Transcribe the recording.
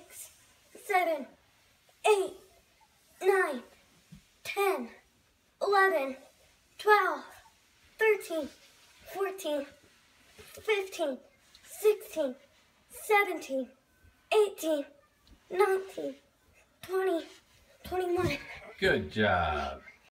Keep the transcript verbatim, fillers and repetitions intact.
six, seven, eight, nine, ten, eleven, twelve, thirteen, fourteen, fifteen, sixteen, seventeen, eighteen, nineteen, twenty, twenty-one. Good job.